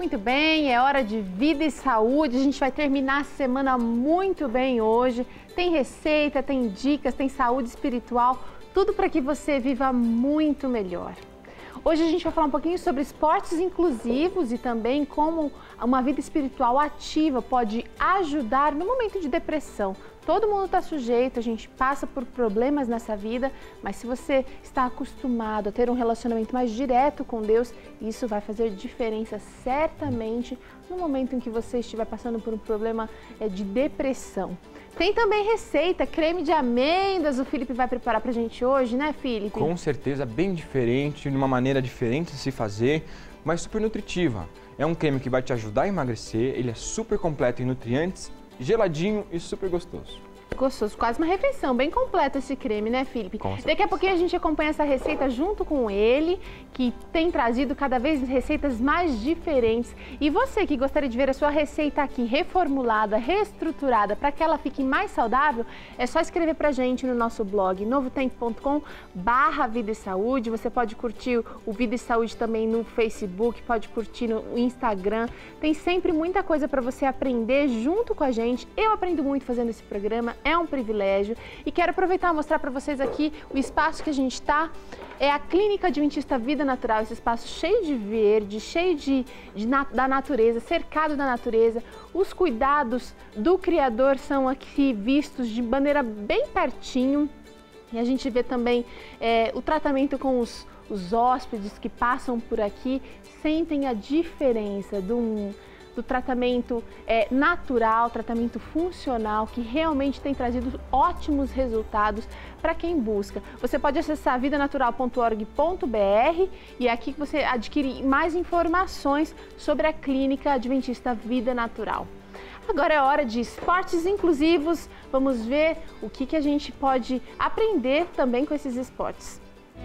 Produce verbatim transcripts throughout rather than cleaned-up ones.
Muito bem, é hora de vida e saúde. A gente vai terminar a semana muito bem hoje. Tem receita, tem dicas, tem saúde espiritual, tudo para que você viva muito melhor. Hoje a gente vai falar um pouquinho sobre esportes inclusivos e também como uma vida espiritual ativa pode ajudar no momento de depressão. Todo mundo está sujeito, a gente passa por problemas nessa vida, mas se você está acostumado a ter um relacionamento mais direto com Deus, isso vai fazer diferença certamente no momento em que você estiver passando por um problema de depressão. Tem também receita, creme de amêndoas, o Felipe vai preparar pra gente hoje, né, Felipe? Com certeza, bem diferente, de uma maneira diferente de se fazer, mas super nutritiva. É um creme que vai te ajudar a emagrecer, ele é super completo em nutrientes, geladinho e super gostoso. Gostoso, quase uma refeição, bem completo esse creme, né, Felipe? Com certeza. Daqui a pouquinho a gente acompanha essa receita junto com ele, que tem trazido cada vez receitas mais diferentes. E você que gostaria de ver a sua receita aqui reformulada, reestruturada, para que ela fique mais saudável, é só escrever pra gente no nosso blog novo tempo ponto com barra Vida e Saúde. Você pode curtir o Vida e Saúde também no Facebook, pode curtir no Instagram. Tem sempre muita coisa para você aprender junto com a gente. Eu aprendo muito fazendo esse programa. É um privilégio e quero aproveitar e mostrar para vocês aqui o espaço que a gente está. É a Clínica Adventista Vida Natural, esse espaço cheio de verde, cheio de, de na, da natureza, cercado da natureza. Os cuidados do Criador são aqui vistos de maneira bem pertinho. E a gente vê também é, o tratamento com os, os hóspedes que passam por aqui, sentem a diferença de um... do tratamento é, natural, tratamento funcional, que realmente tem trazido ótimos resultados para quem busca. Você pode acessar vida natural ponto org ponto br e é aqui que você adquire mais informações sobre a Clínica Adventista Vida Natural. Agora é hora de esportes inclusivos. Vamos ver o que, que a gente pode aprender também com esses esportes.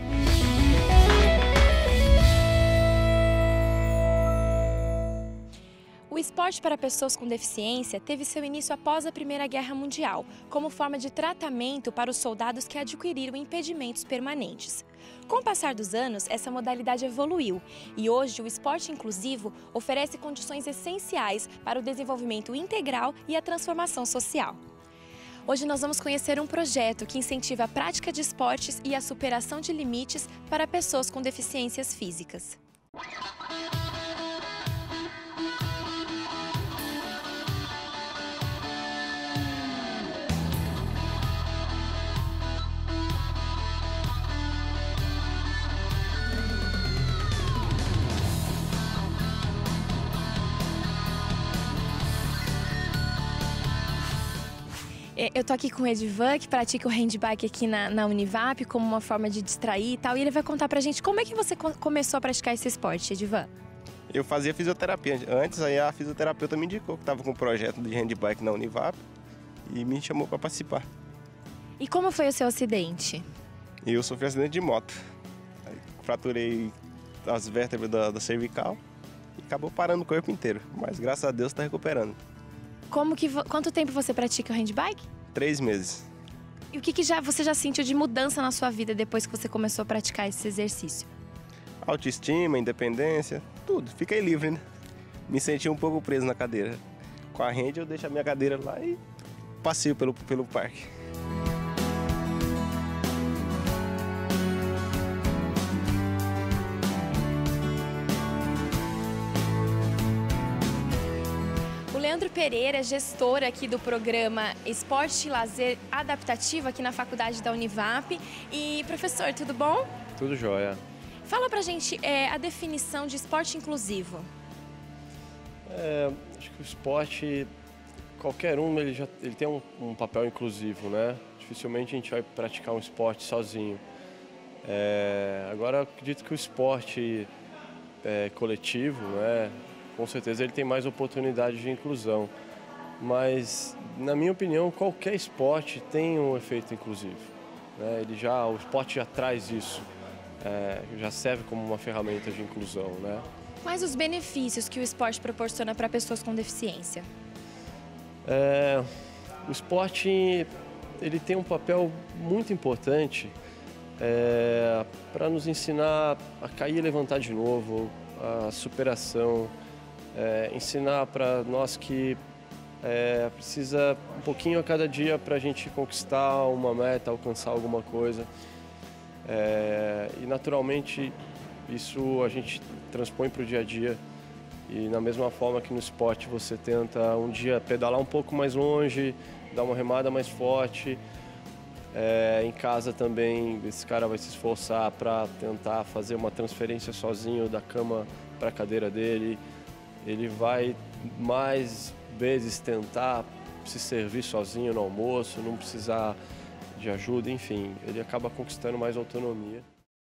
O esporte para pessoas com deficiência teve seu início após a Primeira Guerra Mundial, como forma de tratamento para os soldados que adquiriram impedimentos permanentes. Com o passar dos anos, essa modalidade evoluiu e hoje o esporte inclusivo oferece condições essenciais para o desenvolvimento integral e a transformação social. Hoje nós vamos conhecer um projeto que incentiva a prática de esportes e a superação de limites para pessoas com deficiências físicas. Eu tô aqui com o Edivan, que pratica o handbike aqui na, na Univap, como uma forma de distrair e tal, e ele vai contar pra gente como é que você começou a praticar esse esporte, Edivan. Eu fazia fisioterapia antes, aí a fisioterapeuta me indicou que estava com um projeto de handbike na Univap e me chamou para participar. E como foi o seu acidente? Eu sofri um acidente de moto, aí fraturei as vértebras da, da cervical e acabou parando o corpo inteiro, mas graças a Deus está recuperando. Como que, quanto tempo você pratica o handbike? Três meses. E o que, que já, você já sentiu de mudança na sua vida depois que você começou a praticar esse exercício? Autoestima, independência, tudo. Fiquei livre, né? Me senti um pouco preso na cadeira. Com a rede eu deixo a minha cadeira lá e passeio pelo, pelo parque. Leandro Pereira, gestor aqui do programa Esporte e Lazer Adaptativo aqui na faculdade da Univap. E professor, tudo bom? Tudo jóia. Fala pra gente é, a definição de esporte inclusivo. É, acho que o esporte, qualquer um, ele, já, ele tem um, um papel inclusivo, né? Dificilmente a gente vai praticar um esporte sozinho. É, agora, eu acredito que o esporte é, coletivo, né? Com certeza ele tem mais oportunidade de inclusão, mas, na minha opinião, qualquer esporte tem um efeito inclusivo, né? Ele já, o esporte já traz isso, é, já serve como uma ferramenta de inclusão, né? Quais os benefícios que o esporte proporciona para pessoas com deficiência? É, o esporte ele tem um papel muito importante é, para nos ensinar a cair e levantar de novo, a superação. é, ensinar para nós que é, precisa um pouquinho a cada dia para a gente conquistar uma meta, alcançar alguma coisa. É, e naturalmente isso a gente transpõe para o dia a dia. E na mesma forma que no esporte você tenta um dia pedalar um pouco mais longe, dar uma remada mais forte. É, em casa também esse cara vai se esforçar para tentar fazer uma transferência sozinho da cama para a cadeira dele. Ele vai mais vezes tentar se servir sozinho no almoço, não precisar de ajuda, enfim, ele acaba conquistando mais autonomia.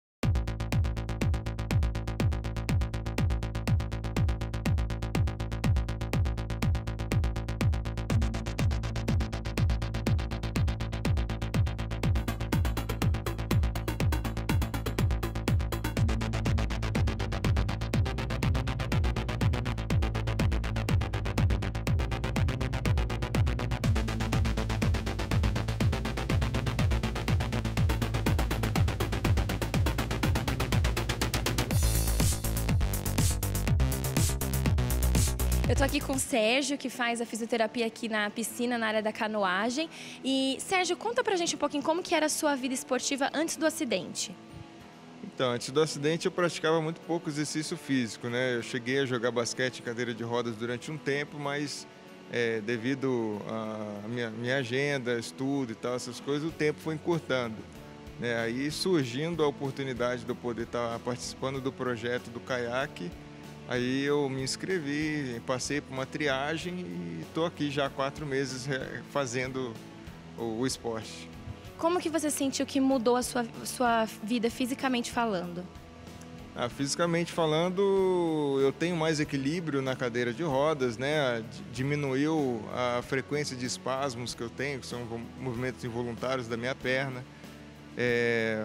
Eu tô aqui com o Sérgio, que faz a fisioterapia aqui na piscina, na área da canoagem. E, Sérgio, conta pra gente um pouquinho como que era a sua vida esportiva antes do acidente. Então, antes do acidente eu praticava muito pouco exercício físico, né? Eu cheguei a jogar basquete em cadeira de rodas durante um tempo, mas é, devido à minha, minha agenda, estudo e tal, essas coisas, o tempo foi encurtando. Né? Aí surgindo a oportunidade de eu poder estar participando do projeto do caiaque, aí eu me inscrevi, passei por uma triagem e estou aqui já há quatro meses fazendo o, o esporte. Como que você sentiu que mudou a sua, sua vida fisicamente falando? Ah, fisicamente falando, eu tenho mais equilíbrio na cadeira de rodas, né? Diminuiu a frequência de espasmos que eu tenho, que são movimentos involuntários da minha perna. É...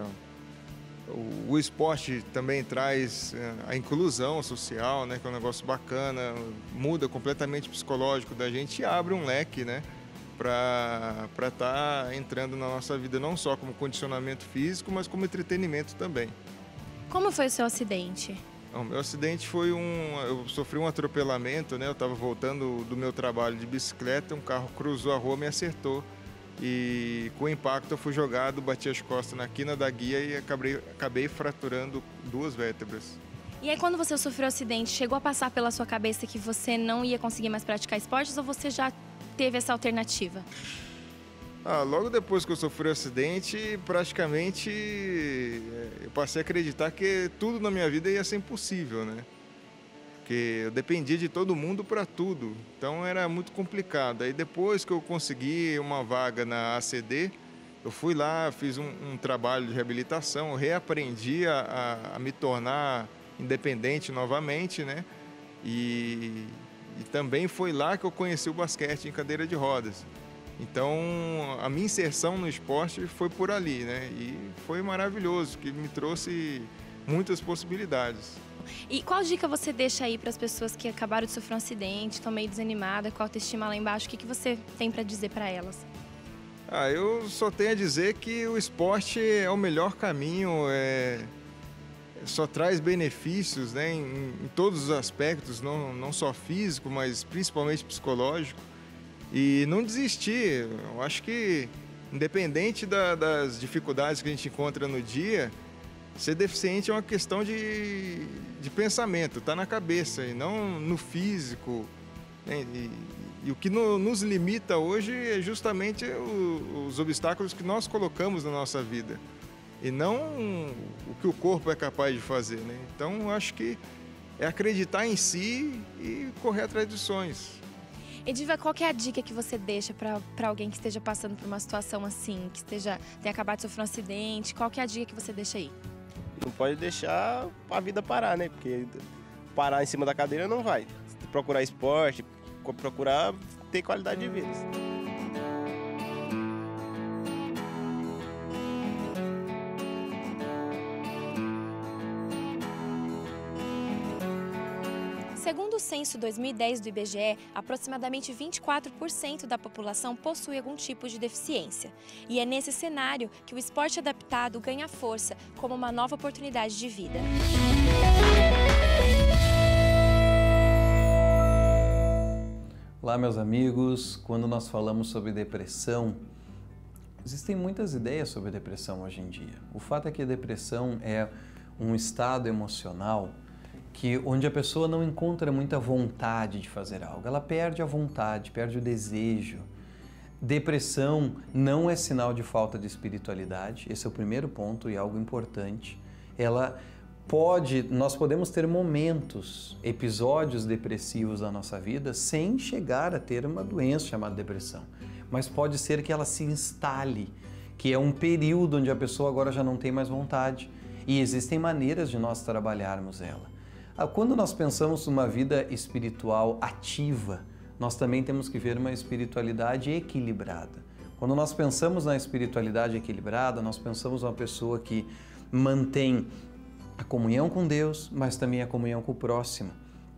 O esporte também traz a inclusão social, né, que é um negócio bacana, muda completamente o psicológico da gente e abre um leque, né, para estar tá entrando na nossa vida não só como condicionamento físico, mas como entretenimento também. Como foi o seu acidente? O meu acidente foi um... Eu sofri um atropelamento, né, eu estava voltando do meu trabalho de bicicleta, um carro cruzou a rua e me acertou. E com o impacto eu fui jogado, bati as costas na quina da guia e acabei, acabei fraturando duas vértebras. E aí quando você sofreu o acidente, chegou a passar pela sua cabeça que você não ia conseguir mais praticar esportes ou você já teve essa alternativa? Ah, logo depois que eu sofri o acidente, praticamente eu passei a acreditar que tudo na minha vida ia ser impossível, né? Porque eu dependia de todo mundo para tudo, então era muito complicado. Aí depois que eu consegui uma vaga na A C D, eu fui lá, fiz um, um trabalho de reabilitação, reaprendi a, a, a me tornar independente novamente, né? E, e também foi lá que eu conheci o basquete em cadeira de rodas. Então a minha inserção no esporte foi por ali, né? E foi maravilhoso, que me trouxe muitas possibilidades. E qual dica você deixa aí para as pessoas que acabaram de sofrer um acidente, estão meio desanimadas, com a autoestima lá embaixo? O que, que você tem para dizer para elas? Ah, eu só tenho a dizer que o esporte é o melhor caminho, é... só traz benefícios, né, em, em todos os aspectos, não, não só físico, mas principalmente psicológico. E não desistir, eu acho que independente da, das dificuldades que a gente encontra no dia, ser deficiente é uma questão de, de pensamento, está na cabeça e não no físico. Né? E, e o que no, nos limita hoje é justamente o, os obstáculos que nós colocamos na nossa vida e não o que o corpo é capaz de fazer. Né? Então, eu acho que é acreditar em si e correr atrás dos sonhos. Ediva, qual que é a dica que você deixa para alguém que esteja passando por uma situação assim, que esteja, tenha acabado de sofrer um acidente? Qual que é a dica que você deixa aí? Não pode deixar a vida parar, né? Porque parar em cima da cadeira não vai. Procurar esporte, procurar ter qualidade de vida. Segundo o censo dois mil e dez do I B G E, aproximadamente vinte e quatro por cento da população possui algum tipo de deficiência. E é nesse cenário que o esporte adaptado ganha força como uma nova oportunidade de vida. Olá, meus amigos. Quando nós falamos sobre depressão, existem muitas ideias sobre depressão hoje em dia. O fato é que a depressão é um estado emocional que, onde a pessoa não encontra muita vontade de fazer algo. Ela perde a vontade, perde o desejo. Depressão não é sinal de falta de espiritualidade. Esse é o primeiro ponto e algo importante. Ela pode, nós podemos ter momentos, episódios depressivos na nossa vida sem chegar a ter uma doença chamada depressão. Mas pode ser que ela se instale, que é um período onde a pessoa agora já não tem mais vontade. E existem maneiras de nós trabalharmos ela. Quando nós pensamos numa vida espiritual ativa, nós também temos que ver uma espiritualidade equilibrada. Quando nós pensamos na espiritualidade equilibrada, nós pensamos numa pessoa que mantém a comunhão com Deus, mas também a comunhão com o próximo.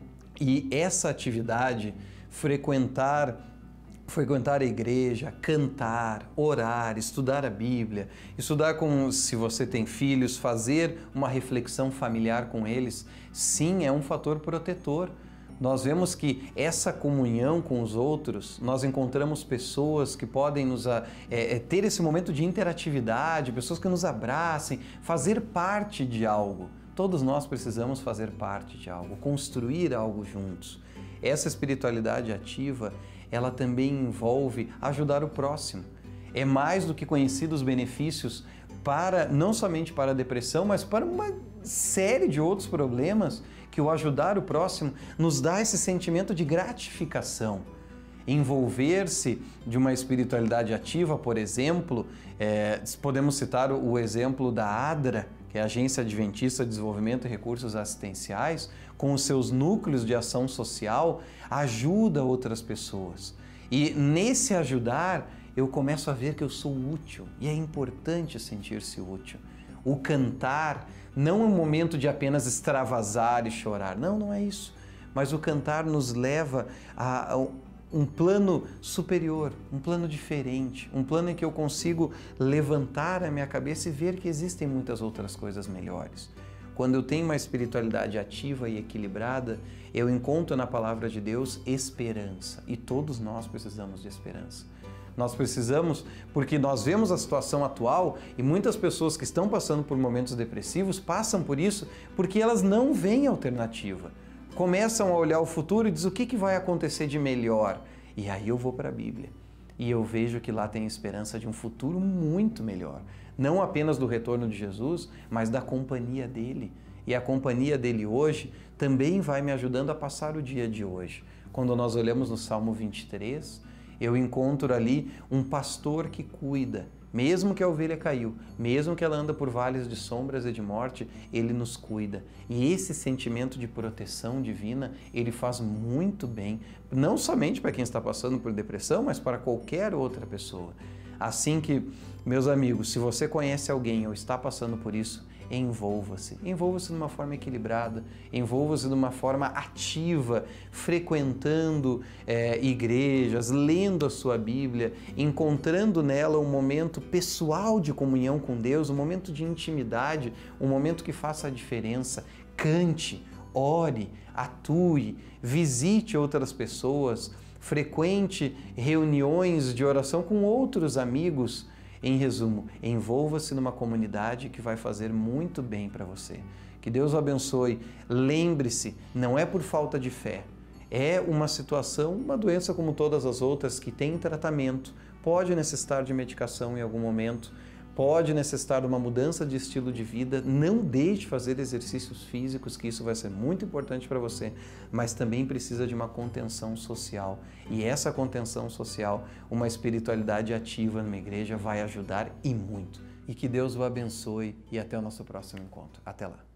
E essa atividade, frequentar, frequentar a igreja, cantar, orar, estudar a Bíblia, estudar com, se você tem filhos, fazer uma reflexão familiar com eles, sim, é um fator protetor. Nós vemos que essa comunhão com os outros, nós encontramos pessoas que podem nos, é, é, ter esse momento de interatividade, pessoas que nos abracem, fazer parte de algo. Todos nós precisamos fazer parte de algo, construir algo juntos. Essa espiritualidade ativa, ela também envolve ajudar o próximo. É mais do que conhecido os benefícios para, não somente para a depressão, mas para uma série de outros problemas, que o ajudar o próximo nos dá esse sentimento de gratificação. Envolver-se de uma espiritualidade ativa, por exemplo, é, podemos citar o exemplo da ADRA, que é a Agência Adventista de Desenvolvimento e Recursos Assistenciais, com os seus núcleos de ação social, ajuda outras pessoas. E nesse ajudar, eu começo a ver que eu sou útil, e é importante sentir-se útil. O cantar não é um momento de apenas extravasar e chorar, não, não é isso. Mas o cantar nos leva a, a um plano superior, um plano diferente, um plano em que eu consigo levantar a minha cabeça e ver que existem muitas outras coisas melhores. Quando eu tenho uma espiritualidade ativa e equilibrada, eu encontro na palavra de Deus esperança, e todos nós precisamos de esperança. Nós precisamos, porque nós vemos a situação atual e muitas pessoas que estão passando por momentos depressivos passam por isso porque elas não veem alternativa. Começam a olhar o futuro e dizem o que, que vai acontecer de melhor. E aí eu vou para a Bíblia e eu vejo que lá tem esperança de um futuro muito melhor. Não apenas do retorno de Jesus, mas da companhia dele. E a companhia dele hoje também vai me ajudando a passar o dia de hoje. Quando nós olhamos no Salmo vinte e três, eu encontro ali um pastor que cuida, mesmo que a ovelha caiu, mesmo que ela anda por vales de sombras e de morte, ele nos cuida. E esse sentimento de proteção divina, ele faz muito bem, não somente para quem está passando por depressão, mas para qualquer outra pessoa. Assim que, meus amigos, se você conhece alguém ou está passando por isso, envolva-se. Envolva-se de uma forma equilibrada, envolva-se de uma forma ativa, frequentando é, igrejas, lendo a sua Bíblia, encontrando nela um momento pessoal de comunhão com Deus, um momento de intimidade, um momento que faça a diferença. Cante, ore, atue, visite outras pessoas, frequente reuniões de oração com outros amigos. Em resumo, envolva-se numa comunidade que vai fazer muito bem para você. Que Deus o abençoe. Lembre-se, não é por falta de fé. É uma situação, uma doença como todas as outras que tem tratamento. Pode necessitar de medicação em algum momento, pode necessitar de uma mudança de estilo de vida. Não deixe de fazer exercícios físicos, que isso vai ser muito importante para você, mas também precisa de uma contenção social. E essa contenção social, uma espiritualidade ativa numa igreja vai ajudar e muito. E que Deus o abençoe e até o nosso próximo encontro. Até lá!